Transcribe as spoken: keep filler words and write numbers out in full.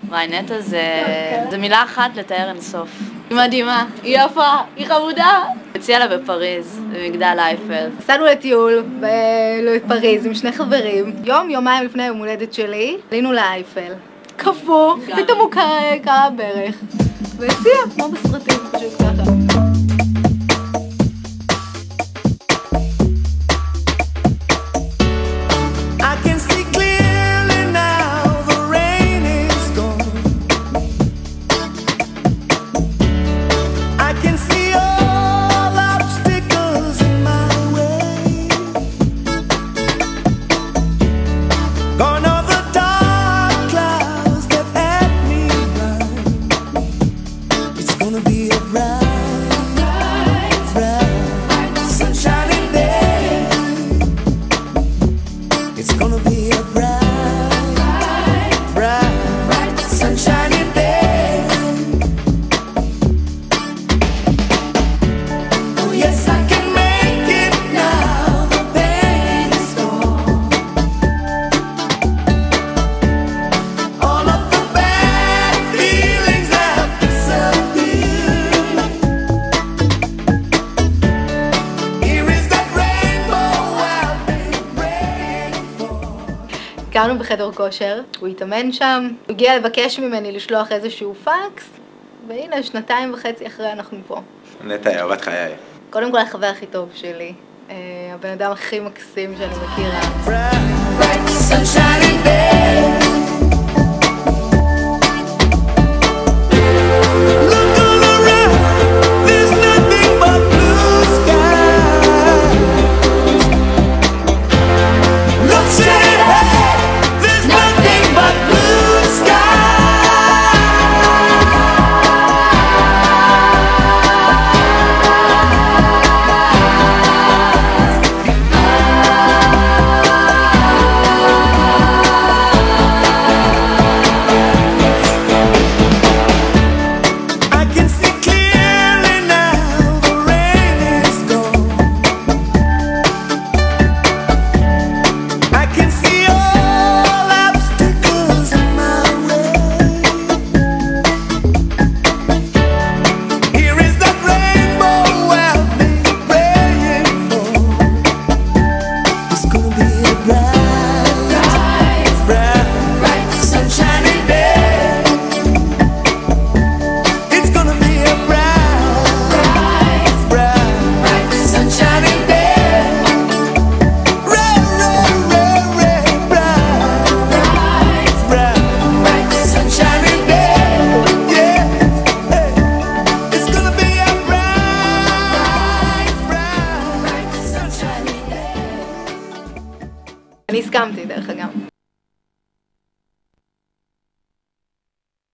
וואי, נטע זה מילה אחת לתאר אינסוף. היא מדהימה, היא יפה, היא חמודה. הציעה לה בפריז, במגדל אייפל. נסענו לטיול בפריז עם שני חברים. יום, יומיים לפני יום הולדת שלי, עלינו לאייפל. קפוא, פתאום הוא קרע ברך. והציע, כמו בסרטים, פשוט ככה. הכרנו בחדר כושר, הוא התאמן שם, הוא הגיע לבקש ממני לשלוח איזשהו פקס, והנה, שנתיים וחצי אחרי אנחנו פה. נטע היא אהבת חיי. קודם כל החבר הכי טוב שלי, הבן אדם הכי מקסים שאני מכירה. אני הסכמתי דרך אגב.